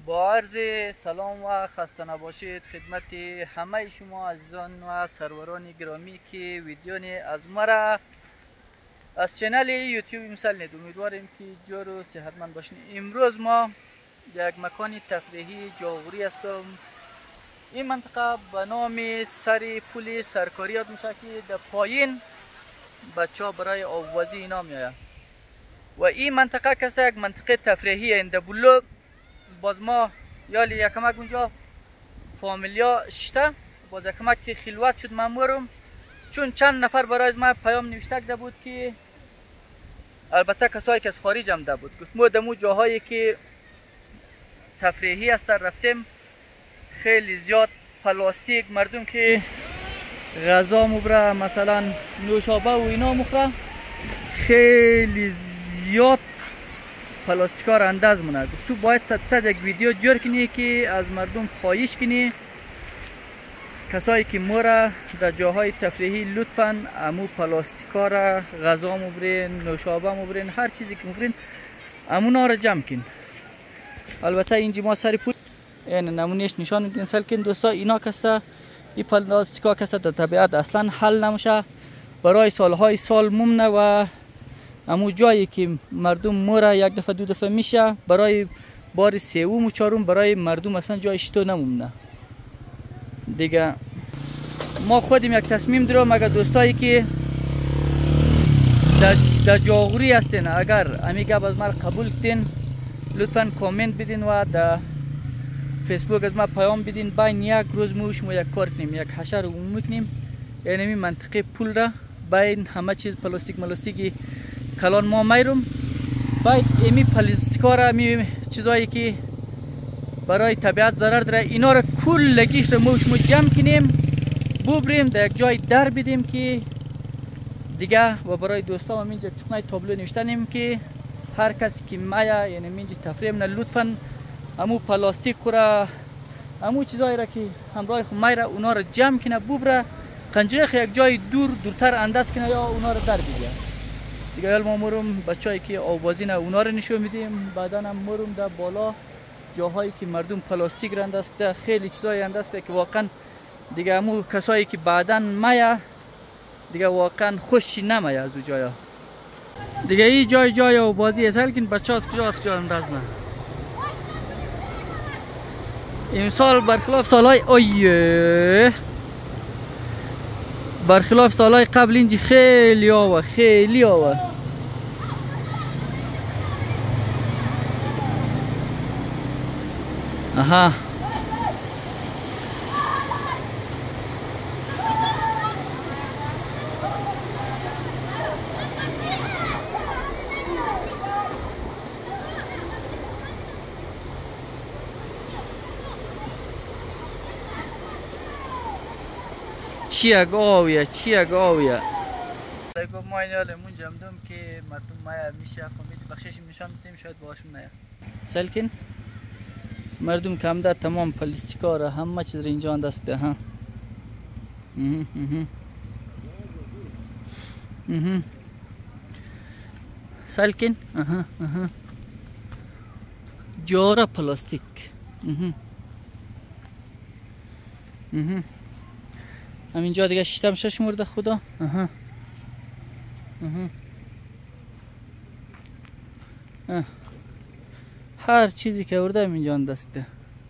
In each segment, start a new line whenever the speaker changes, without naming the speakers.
با عرض سلام و خسته نباشید خدمت همه شما عزیزان و سروران گرامی که ویدیو از مرا از چنل یوتیوب میسلنید. امیدواریم که جور و صحتمند باشین. امروز ما یک مکان تفریحی جاغوری هستم. این منطقه به نام سر پل سرکاری یاد میشه که در پایین بچه ها برای آبوازی اینا میاید و این منطقه کسی یک منطقه تفریحی اینده بلو. باز ما یالی یکمک اونجا فامیلیا شته، باز یکمک که خلوت شد مامورم، چون چند نفر برای ما پیام نوشته ده بود که البته کسایی که از خارج هم ده بود، گفت ما دمو جاهایی که تفریحی است رفتیم خیلی زیاد پلاستیک مردم که غذا مبره مثلا نوشابه و اینا مخوره خیلی زیاد پلاستیکا را انداز مونه. تو باید 100% یک ویدیو جور کنی که از مردم خواهش کنی کسایی که مورا در جاهای تفریحی لطفاً امو پلاستیکا را غذا مبرین، نوشابه مبرین، هر چیزی که مبرین امونا را جمع کن. البته اینجا ما سر پول این نمونهش نشان میدیم سلکن دوستا. اینا کسا این پلاستیکا کسا در طبیعت اصلا حل نمیشه، برای سالهای سال ممنه و امو جایی که مردم مورا یک دفعه دو دفعه میشه برای بار سوم و چهارم برای مردم اصلا جایش تو نمونه دیگه. ما خودیم یک تصمیم دارم اگر دوستایی که در جاغوری هستین اگر امیگه از من قبول کردین لطفا کامنت بدین و در فیسبوک از ما پیام بدین. بین یک روز ما شما یک کار کنیم، یک حشر رو عمومی کنیم یعنی منطقه پول را بین همه چیز پلاستیکی کلان ما میرم باید ایمی پلاستیکا را می چیزایی که برای طبیعت ضرر داره اینا را کلگیش را ما جمع کنیم ببریم در یک جای در بدیم که دیگه و برای دوستا هم اینجا چکنای تابلو نوشتنیم که هر کسی که مایا یعنی اینجا تفریح من لطفا امو پلاستیک خورا امو چیزایی را که همراه خود میره اونا را جمع کنه ببره قنجره یک جای دورتر انداز کنه یا اونا را در بگیره دیگه. ما مرم بچه‌ای که آبازی نه اونا رو نشون میدیم، بعدا هم مرم در بالا جاهایی که مردم پلاستیک را انداخته خیلی چیزای انداخته که واقعا دیگه همو کسایی که بعدا مایا دیگه واقعا خوشی نمیاد از اون جایا دیگه. این جای آبازی است لیکن بچه‌ها از کجا اندازن امسال برخلاف سالهای برخلاف سالهای قبل اینجا خیلی آوا آها چی گاویه لگو ما اینجا لیمون جمدم که مردم مایا میشه فهمید بخشش میشم میتیم شاید باشم نه سلکن مردم کم ده تمام پلاستیکا را همه چیز را اینجا انداخته ها. سلکن جورا پلاستیک همینجا دیگه شیشتم شش مرده خدا. هر چیزی که ورده اینجا انداخته.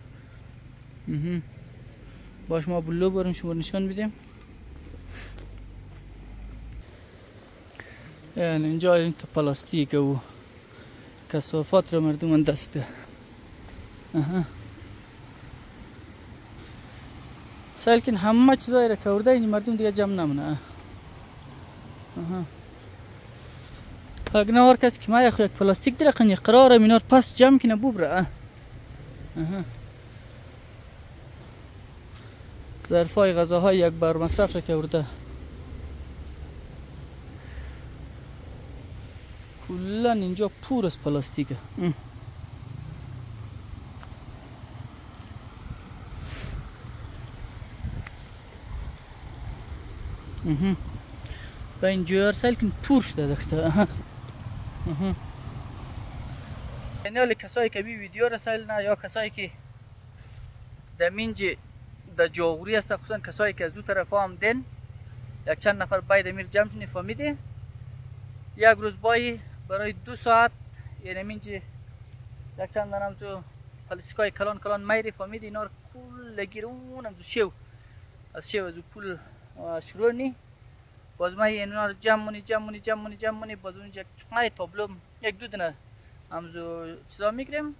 باش ما بلو بریم شما نشان بدیم. یعنی اینجا این تا پلاستیک و کثافات رو مردم انداخته. سالکن همه چیزایی را که ورده این مردم دیگه جمع نمونه. اگر نه هر کس که ما یک پلاستیک داره کنی قراره مینار پس جمع کنه ببره. ظرفای غذاهای یک بار مصرف را که ورده کلا اینجا پر از پلاستیکه. با این جوار سالکن پر شده دکتر. چینل کسایی که بی ویدیو رسایل نه یا کسایی که در منج در جاغوری است، خصوصا کسایی که از او طرف هم دین یک چند نفر باید امیر جمع کنی فهمیده یک روز بایی برای 2 ساعت یعنی منج یک چند دانم تو پلیسکای کلان میری فهمیده اینا رو کل گیرونم تو شو از او پول شروع نی باز ما اینا رو جمع مونی باز اونجا یک تابلو یک دو دونه همزو چیزا میگیریم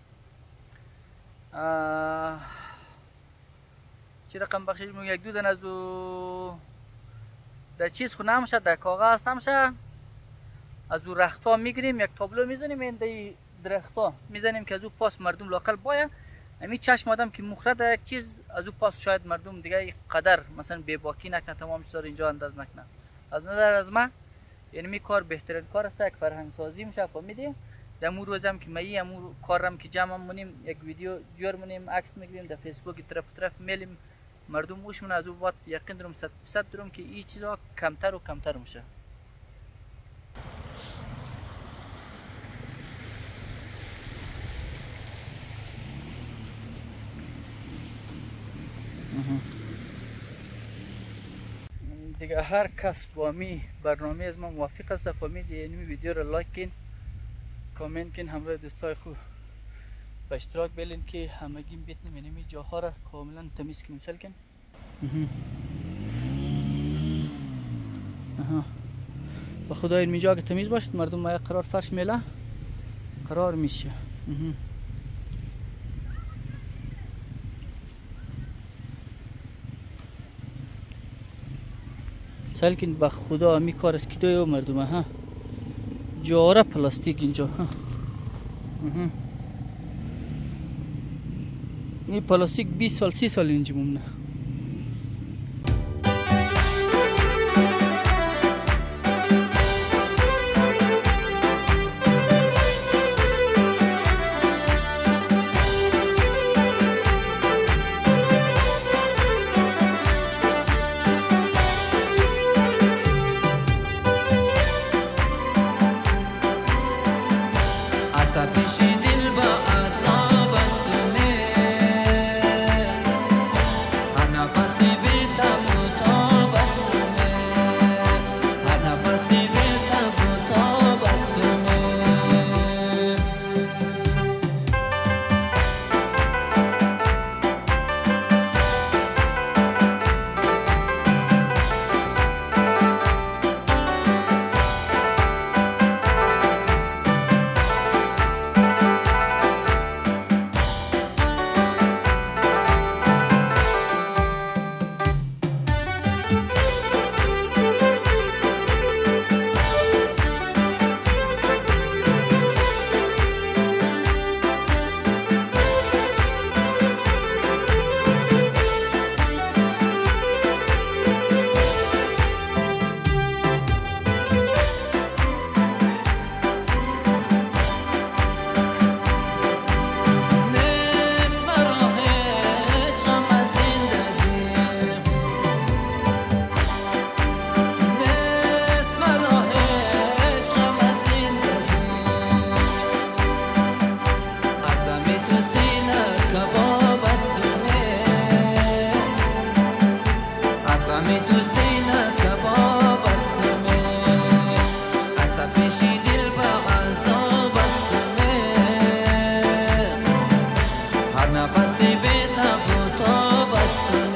چی رقم بخشش میگم یک دو دونه ازو در چیز خو نمیشه در کاغذ نمیشه از او رختا میگیریم یک تابلو میزنیم این در درختا میزنیم که از او پاس مردم لاقل باید امی چشم آدم که مخرد یک چیز از او پاس شاید مردم دیگه قدر مثلا بی‌باکی نکنه تمام چیزا رو اینجا انداز نکنه. از نظر از من یعنی می کار بهترین کار است یک فرهنگ سازی میشه فهمیدی در مو روزم که می امو کارم که جمع مونیم یک ویدیو جور مونیم عکس میگیریم در فیسبوک طرف میلیم مردم اوش من از او وقت یقین دارم 100% دارم که این چیزا کمتر و کمتر میشه. دیگه هر کس با می برنامه از ما موافق است فهمید یعنی ویدیو رو لایک کن کامنت کن همراه دوستای خوب به اشتراک بلین که همگی بتونیم یعنی جاها را کاملا تمیز کنیم چل کن به خدا این جا که تمیز باشد مردم ما قرار فرش میله قرار میشه سلکن به خدا می کار است که دوی مردم ها جاره پلاستیک اینجا ها این پلاستیک 20 سال 30 سال اینجا مونده
نفسی به تب و تاب است